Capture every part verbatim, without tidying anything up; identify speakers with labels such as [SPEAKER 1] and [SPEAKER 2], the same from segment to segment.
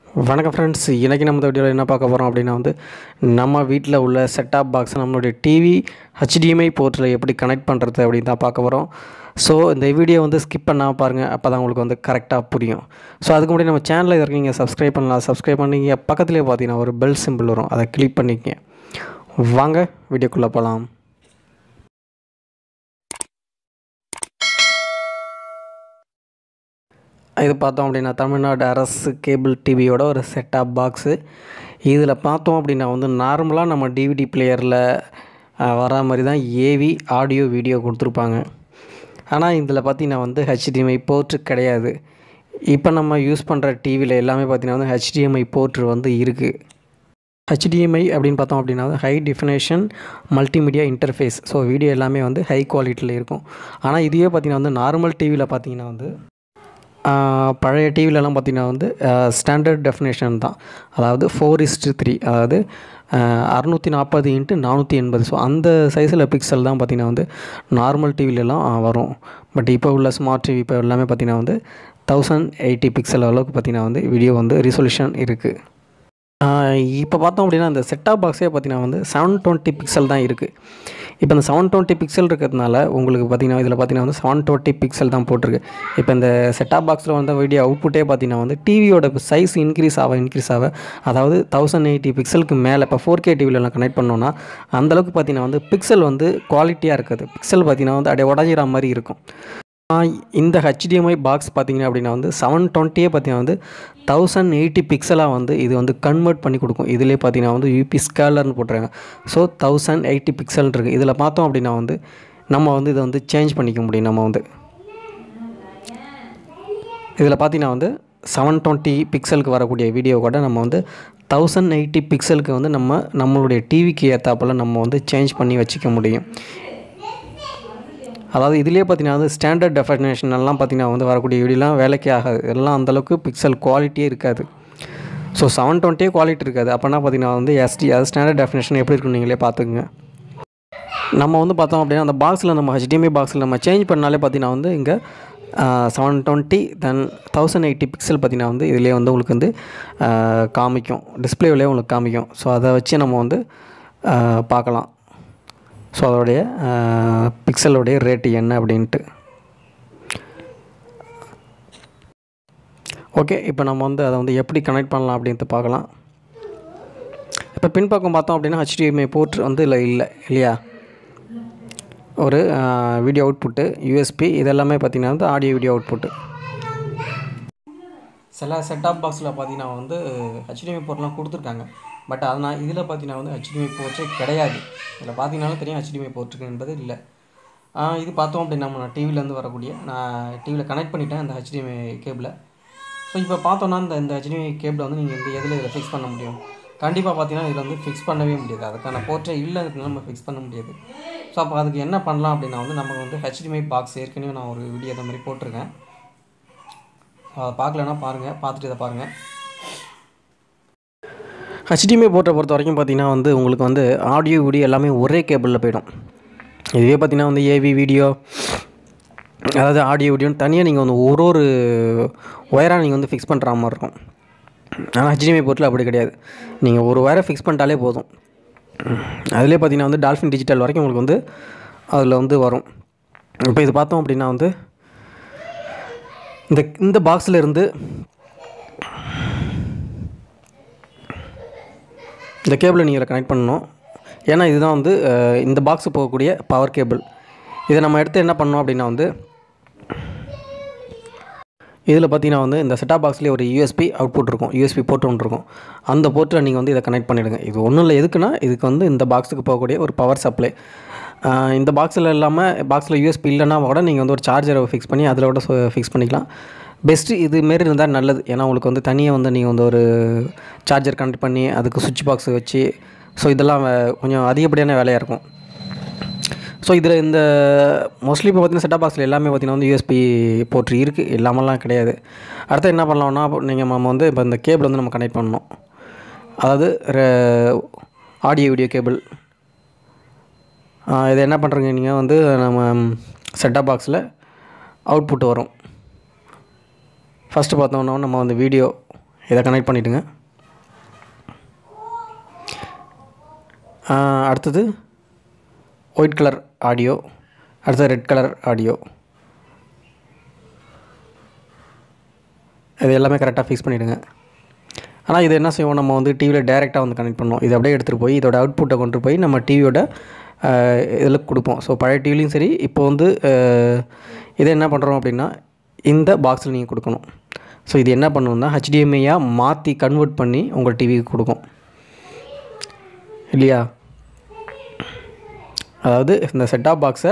[SPEAKER 1] வணக்கம் ஃப்ரெண்ட்ஸ், இன்றைக்கி நம்ம இந்த வீடியோவில் என்ன பார்க்க போகிறோம் அப்படின்னா வந்து நம்ம வீட்டில் உள்ள செட்டாப் பாக்ஸ் நம்மளுடைய டிவி ஹெச்டிஎம்ஐ போர்ட்டில் எப்படி கனெக்ட் பண்ணுறது அப்படின்னு தான் பார்க்க போகிறோம். ஸோ இந்த வீடியோ வந்து ஸ்கிப் பண்ணாமல் பாருங்கள், அப்போ தான் உங்களுக்கு வந்து கரெக்டாக புரியும். ஸோ அதுக்கு முன்னாடி நம்ம சேனலில் இருக்கீங்க சப்ஸ்கிரைப் பண்ணலாம். சப்ஸ்கிரைப் பண்ணிங்க பக்கத்துலேயே பார்த்தீங்கன்னா ஒரு பெல் சிம்பிள் வரும், அதை கிளிக் பண்ணிக்கங்க. வாங்க வீடியோக்குள்ளே போகலாம். இது பார்த்தோம் அப்படின்னா தமிழ்நாடு அரசு கேபிள் டிவியோட ஒரு செட்டாப் பாக்ஸு. இதில் பார்த்தோம் அப்படின்னா வந்து நார்மலாக நம்ம டிவிடி பிளேயரில் வரா மாதிரி தான் ஏவி ஆடியோ வீடியோ கொடுத்துருப்பாங்க. ஆனால் இதில் பார்த்திங்கன்னா வந்து ஹெச்டிஎம்ஐ போர்ட்டு கிடையாது. இப்போ நம்ம யூஸ் பண்ணுற டிவியில் எல்லாமே பார்த்திங்கன்னா வந்து ஹெச்டிஎம்ஐ போர்ட்டு வந்து இருக்குது. ஹெச்டிஎம்ஐ அப்படின்னு பார்த்தோம் அப்படின்னா வந்து high definition multimedia interface. So video எல்லாமே வந்து ஹை குவாலிட்டியில் இருக்கும். ஆனால் இதுவே பார்த்திங்கன்னா வந்து நார்மல் டிவியில் பார்த்திங்கன்னா வந்து பழைய டிவிலெலாம் பார்த்திங்கன்னா வந்து ஸ்டாண்டர்ட் டெஃபினேஷன் தான், அதாவது ஃபோர் இஸ்டு த்ரீ, அதாவது அறுநூற்றி நாற்பது இன்ட்டு நானூற்றி எண்பது. ஸோ அந்த சைஸில் பிக்சல் தான் பார்த்திங்கன்னா வந்து நார்மல் டிவிலெலாம் வரும். பட் இப்போ உள்ள ஸ்மார்ட் டிவி இப்போ எல்லாமே பார்த்திங்கன்னா வந்து தௌசண்ட் எயிட்டி பிக்சல் அளவுக்கு பார்த்திங்கன்னா வந்து வீடியோ வந்து ரிசொல்யூஷன் இருக்குது. இப்போ பார்த்தோம் அப்படின்னா இந்த செட்டாப் பாக்ஸே பார்த்திங்கன்னா வந்து செவன் டுவெண்ட்டி பிக்சல் தான் இருக்குது. இப்போ இந்த செவன் டுவெண்ட்டி பிக்சல் இருக்கிறதுனால உங்களுக்கு பார்த்திங்கன்னா இதில் பார்த்திங்கன்னா வந்து செவன் டுவெண்ட்டி பிக்சல் தான் போட்டிருக்கு. இப்போ இந்த செட்டாப் பாக்ஸில் வந்து வீடியோ அவுட்புட்டே பார்த்திங்கன்னா வந்து டிவியோட சைஸ் இன்க்ரீஸ் ஆக இன்க்ரீஸ் ஆக, அதாவது தௌசண்ட் எயிட்டி பிக்சலுக்கு மேலே இப்போ ஃபோர் கே டிவிலெலாம் கனெக்ட் பண்ணோன்னா அந்தளவுக்கு பார்த்திங்கன்னா வந்து பிக்சல் வந்து குவாலிட்டியாக இருக்காது. பிக்சல் பார்த்திங்கன்னா வந்து அப்படியே உடஞ்சிற மாதிரி இருக்கும். இந்த ஹெச்டிஎம்ஐ பாக்ஸ் பார்த்திங்கன்னா அப்படின்னா வந்து செவன் டுவெண்ட்டியே பார்த்திங்கன்னா வந்து தௌசண்ட் எயிட்டி பிக்சலாக வந்து இது வந்து கன்வெர்ட் பண்ணி கொடுக்கும். இதிலே பார்த்திங்கன்னா வந்து யூபி ஸ்கேலர்னு போட்டுறாங்க. ஸோ தௌசண்ட் எயிட்டி பிக்சல் இருக்குது. இதில் பார்த்தோம் அப்படின்னா வந்து நம்ம வந்து இதை வந்து சேஞ்ச் பண்ணிக்க முடியும். நம்ம வந்து இதில் பார்த்திங்கன்னா வந்து செவன் டுவெண்ட்டி பிக்சலுக்கு வரக்கூடிய வீடியோ கூட நம்ம வந்து தௌசண்ட் எயிட்டி பிக்சலுக்கு வந்து நம்ம நம்மளுடைய டிவிக்கு ஏற்றாப்பில் நம்ம வந்து சேஞ்ச் பண்ணி வச்சுக்க முடியும். அதாவது இதிலே பார்த்திங்கன்னா வந்து ஸ்டாண்டர்ட் டெஃபினேஷன் எல்லாம் பார்த்திங்கன்னா வந்து வரக்கூடிய வீடியோலாம் வேலைக்கே ஆகாது. எல்லாம் அந்தளவுக்கு பிக்சல் குவாலிட்டியே இருக்காது. ஸோ செவன் டுவெண்ட்டியே குவாலிட்டி இருக்காது. அப்போனா பார்த்திங்கன்னா வந்து எஸ்டி, அது ஸ்டாண்டர்ட் டெஃபினேஷன் எப்படி இருக்குன்னு நீங்களே பார்த்துக்குங்க. நம்ம வந்து பார்த்தோம் அப்படின்னா அந்த பாக்ஸில் நம்ம ஹெச்டிஎம்ஐ பாக்ஸில் நம்ம சேஞ்ச் பண்ணாலே பார்த்திங்கன்னா வந்து இங்கே seven twenty then thousand eighty pixel பார்த்திங்கன்னா வந்து இதிலே வந்து உங்களுக்கு வந்து காமிக்கும், டிஸ்பிளேவிலே உங்களுக்கு காமிக்கும். ஸோ அதை வச்சு நம்ம வந்து பார்க்கலாம். ஸோ அதோடைய பிக்சலுடைய ரேட்டு என்ன அப்படின்ட்டு. ஓகே, இப்போ நம்ம வந்து அதை வந்து எப்படி கனெக்ட் பண்ணலாம் அப்படின்ட்டு பார்க்கலாம். இப்போ பின்பக்கம் பார்த்தோம் அப்படின்னா ஹெச்டிஎம்ஐ போர்ட் வந்து இல்லை இல்லை இல்லையா, ஒரு வீடியோ அவுட்புட்டு, யூஎஸ்பி, இதெல்லாமே பார்த்திங்கன்னா வந்து ஆடியோ வீடியோ அவுட்புட்டு. சில செட்டாப் பாக்ஸில் பார்த்திங்கன்னா வந்து ஹெச்டிஎம்ஐ போர்ட்லாம் கொடுத்துருக்காங்க. பட் அதனால் இதில் பார்த்திங்கன்னா வந்து ஹெச்டிஎம்ஐ போர்ட்டே கிடையாது. இதில் பார்த்திங்கனாலும் தெரியும் ஹெச்டிஎம்ஐ போர்ட் என்பது இல்லை. இது பார்த்தோம் அப்படின்னா நம்ம நான் டிவிலேருந்து வரக்கூடிய நான் டிவியில் கனெக்ட் பண்ணிட்டேன் இந்த ஹெச்டிஎம்ஐ கேபிளை. ஸோ இப்போ பார்த்தோன்னா இந்த இந்த ஹெச்டிஎம்ஐ கேபிளை வந்து நீங்கள் வந்து எதில் இதில் ஃபிக்ஸ் பண்ண முடியும்? கண்டிப்பாக பார்த்தீங்கன்னா இதில் வந்து ஃபிக்ஸ் பண்ணவே முடியாது. அதுக்கான போர்ட்டே இல்லை, நம்ம ஃபிக்ஸ் பண்ண முடியாது. ஸோ அப்போ அதுக்கு என்ன பண்ணலாம் அப்படின்னா வந்து நமக்கு வந்து ஹெச்டிஎம்ஐ பாக்ஸ் ஏற்கனவே நான் ஒரு வீடியோ இந்த மாதிரி போட்டிருக்கேன். அதை பார்க்கலன்னா பாருங்கள், பார்த்துட்டு இதை பாருங்கள். ஹெச்டிஎம்ஐ போர்ட்டை பொறுத்த வரைக்கும் பார்த்திங்கன்னா வந்து உங்களுக்கு வந்து ஆடியோ வீடியோ எல்லாமே ஒரே கேபிளில் போய்டும். இதுவே பார்த்திங்கன்னா வந்து ஏவி வீடியோ, அதாவது ஆடியோ வீடியோன்னு தனியாக நீங்கள் வந்து ஒரு ஒரு ஒயராக நீங்கள் வந்து ஃபிக்ஸ் பண்ணுற மாதிரி இருக்கும். ஆனால் ஹெச்டிஎம்ஐ போர்ட்டில் அப்படி கிடையாது. நீங்கள் ஒரு ஒயரை ஃபிக்ஸ் பண்ணிட்டாலே போதும். அதிலே பார்த்திங்கன்னா வந்து டால்ஃபின் டிஜிட்டல் வரைக்கும் உங்களுக்கு வந்து அதில் வந்து வரும். இப்போ இது பார்த்தோம் அப்படின்னா வந்து இந்த இந்த பாக்ஸில் இருந்து இந்த கேபிளை நீங்கள் கனெக்ட் பண்ணணும். ஏன்னா இதுதான் வந்து இந்த பாக்ஸு போகக்கூடிய பவர் கேபிள். இதை நம்ம எடுத்து என்ன பண்ணோம் அப்படின்னா வந்து இதில் பார்த்திங்கன்னா வந்து இந்த செட்டாப் பாக்ஸ்லேயே ஒரு யூஎஸ்பி அவுட்புட் இருக்கும், யூஎஸ்பி போர்ட் ஒன்று இருக்கும். அந்த போர்ட்டில் நீங்கள் வந்து இதை கனெக்ட் பண்ணிவிடுங்க. இது ஒன்றும் இல்லை, எதுக்குன்னா இதுக்கு வந்து இந்த பாக்ஸுக்கு போகக்கூடிய ஒரு பவர் சப்ளை. இந்த பாக்ஸில் இல்லாமல் பாக்ஸில் யூஎஸ்பி இல்லைன்னா கூட நீங்கள் வந்து ஒரு சார்ஜரை ஃபிக்ஸ் பண்ணி அதில் கூட ஃபிக்ஸ் பண்ணிக்கலாம். பெஸ்ட்டு இதுமாரி இருந்தால் நல்லது. ஏன்னா உங்களுக்கு வந்து தனியாக வந்து நீங்கள் வந்து ஒரு சார்ஜர் கனெக்ட் பண்ணி அதுக்கு சுவிட்ச் பாக்ஸ் வச்சு, ஸோ இதெல்லாம் கொஞ்சம் அதிகப்படியான வேலையாக இருக்கும். ஸோ இதில் இந்த மோஸ்ட்லி இப்போ பார்த்திங்கன்னா செட்டாப் பாக்ஸில் எல்லாமே பார்த்திங்கன்னா வந்து யூஎஸ்பி போர்ட் இருக்குது, இல்லாமலாம் கிடையாது. அடுத்து என்ன பண்ணலாம்னா நீங்கள் நம்ம வந்து இப்போ இந்த கேபிள் வந்து நம்ம கனெக்ட் பண்ணணும். அதாவது ஆடியோ வீடியோ கேபிள். இதை என்ன பண்ணுறீங்க, நீங்கள் வந்து நம்ம செட்டாப் பாக்ஸில் அவுட்புட் வரும். ஃபஸ்ட்டு பார்த்தோன்னா நம்ம வந்து வீடியோ இதை கனெக்ட் பண்ணிவிடுங்க. அடுத்தது ஒயிட் கலர் ஆடியோ, அடுத்தது ரெட் கலர் ஆடியோ. இது எல்லாமே கரெக்டாக ஃபிக்ஸ் பண்ணிவிடுங்க. ஆனால் இது என்ன செய்வோம், நம்ம வந்து டிவியில் டேரெக்டாக வந்து கனெக்ட் பண்ணோம். இதை அப்படியே எடுத்துகிட்டு போய் இதோட அவுட்புட்டை கொண்டு போய் நம்ம டிவியோட இதில் கொடுப்போம். ஸோ பழைய டிவிலையும் சரி, இப்போ வந்து இதை என்ன பண்ணுறோம் அப்படின்னா இந்த பாக்ஸில் நீங்கள் கொடுக்கணும். ஸோ இது என்ன பண்ணணும்னா ஹெச்டிஎம்ஐயாக மாற்றி கன்வெர்ட் பண்ணி உங்கள் டிவிக்கு கொடுக்கும் இல்லையா. அதாவது இந்த செட்டாப் பாக்ஸை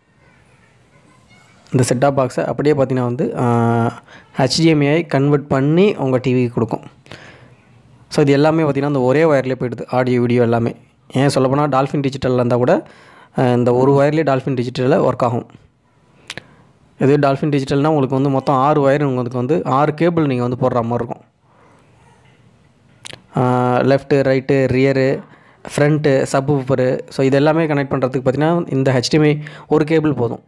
[SPEAKER 1] இந்த செட்டாப் பாக்ஸை அப்படியே பார்த்தீங்கன்னா வந்து ஹெச்டிஎம்ஐ கன்வெர்ட் பண்ணி உங்கள் டிவிக்கு கொடுக்கும். ஸோ இது எல்லாமே பார்த்திங்கன்னா அந்த ஒரே ஒயர்லேயே போய்டுது, ஆடியோ வீடியோ எல்லாமே. ஏன் சொல்லப்போனால் டால்ஃபின் டிஜிட்டலில் இருந்தால் கூட இந்த ஒரு ஒயர்லேயே டால்ஃபின் டிஜிட்டலில் ஒர்க் ஆகும். இது டால்ஃபின் டிஜிட்டல்னால் உங்களுக்கு வந்து மொத்தம் ஆறு ஒயர், உங்களுக்கு வந்து ஆறு கேபிள் நீங்கள் வந்து போடுற மாதிரி இருக்கும். Left, right, rear, front, sub woofer. So இது எல்லாமே கனெக்ட் பண்ணுறதுக்கு பார்த்திங்கன்னா இந்த ஹெச்டிஎம்ஐ ஒரு கேபிள் போதும்.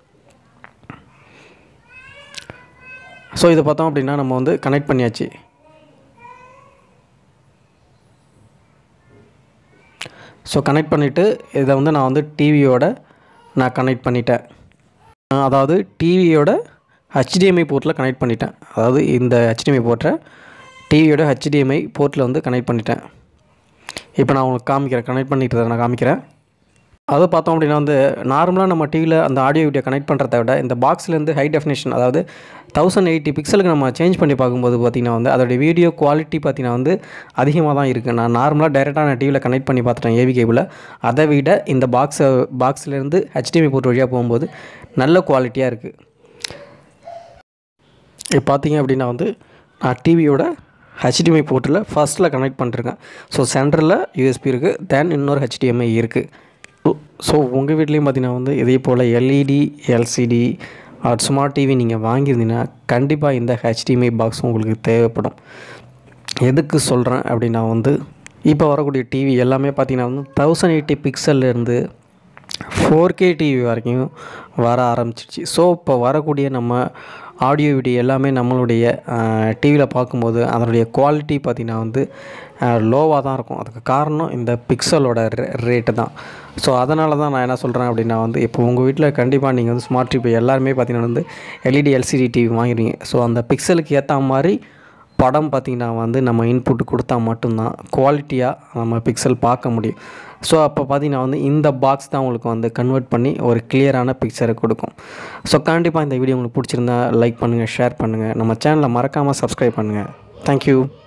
[SPEAKER 1] ஸோ இதை பார்த்தோம் அப்படின்னா நம்ம வந்து கனெக்ட் பண்ணியாச்சு. ஸோ கனெக்ட் பண்ணிவிட்டு இதை வந்து நான் வந்து டிவியோட நான் கனெக்ட் பண்ணிட்டேன். அதாவது டிவியோட ஹெச்டிஎம்ஐ போர்ட்டில் கனெக்ட் பண்ணிட்டேன். அதாவது இந்த ஹெச்டிஎம்ஐ போர்ட்டை டிவியோட ஹெச்டிஎம்ஐ போர்ட்டில் வந்து கனெக்ட் பண்ணிட்டேன். இப்போ நான் உங்களுக்கு காமிக்கிறேன், கனெக்ட் பண்ணிட்டு நான் காமிக்கிறேன். அதை பார்த்தோம் அப்படின்னா வந்து நார்மலாக நம்ம டிவியில் அந்த ஆடியோ வீடியோ கனெக்ட் பண்ணுறத விட இந்த பாக்ஸ்லேருந்து ஹை டெஃபினேஷன், அதாவது தௌசண்ட் எயிட்டி பிக்சலுக்கு நம்ம சேஞ்ச் பண்ணி பார்க்கும்போது பார்த்திங்கன்னா வந்து அதோடய வீடியோ குவாலிட்டி பார்த்திங்கன்னா வந்து அதிகமாக தான் இருக்குது. நான் நார்மலாக டைரெக்டாக நான் டிவியில் கனெக்ட் பண்ணி பார்த்துட்டேன் ஏவி கேபிளில். அதை விட இந்த பாக்ஸை பாக்ஸ்லேருந்து ஹெச்டிஎம்ஐ போர்ட் வழியாக போகும்போது நல்ல குவாலிட்டியாக இருக்குது. இப்போ பார்த்திங்க அப்படின்னா வந்து நான் டிவியோட ஹெச்டிஎம்ஐ போர்ட்டில் ஃபஸ்ட்டில் கனெக்ட் பண்ணிருக்கேன். ஸோ சென்டரில் யூஎஸ்பி இருக்குது, தென் இன்னொரு ஹெச்டிஎம்ஐ இருக்குது. ஸோ உங்கள் வீட்லேயும் பார்த்திங்கன்னா வந்து இதே போல் LED, LCD or smart TV நீங்கள் வாங்கியிருந்தீங்கன்னா கண்டிப்பாக இந்த ஹெச்டிஎம்ஐ பாக்ஸ் உங்களுக்கு தேவைப்படும். எதுக்கு சொல்கிறேன் அப்படின்னா வந்து இப்போ வரக்கூடிய டிவி எல்லாமே பார்த்திங்கன்னா வந்து தௌசண்ட் எயிட்டி பிக்சல்லேருந்து ஃபோர் கே டிவி வரைக்கும் வர ஆரம்பிச்சிருச்சு. ஸோ இப்போ வரக்கூடிய நம்ம ஆடியோ வீடியோ எல்லாமே நம்மளுடைய டிவியில் பார்க்கும்போது அதனுடைய குவாலிட்டி பார்த்திங்கன்னா வந்து லோவாக தான் இருக்கும். அதுக்கு காரணம் இந்த பிக்சலோட ரேட்டு தான். ஸோ அதனால தான் நான் என்ன சொல்கிறேன் அப்படின்னா வந்து இப்போ உங்கள் வீட்டில் கண்டிப்பாக நீங்கள் வந்து ஸ்மார்ட் டிவி எல்லாருமே பார்த்திங்கன்னா வந்து எல்இடி, எல்சிடி டிவி வாங்கிடுவீங்க. ஸோ அந்த பிக்சலுக்கு ஏற்ற மாதிரி படம் பார்த்திங்கன்னா வந்து நம்ம இன்புட் கொடுத்தா மட்டும்தான் குவாலிட்டியாக நம்ம பிக்சல் பார்க்க முடியும். ஸோ அப்போ பார்த்திங்கன்னா வந்து இந்த பாக்ஸ் தான் உங்களுக்கு வந்து கன்வெர்ட் பண்ணி ஒரு கிளியரான பிக்சரை கொடுக்கும். ஸோ கண்டிப்பாக இந்த வீடியோ உங்களுக்கு பிடிச்சிருந்தா லைக் பண்ணுங்கள், ஷேர் பண்ணுங்கள், நம்ம சேனலை மறக்காமல் சப்ஸ்கிரைப் பண்ணுங்கள். தேங்க்யூ.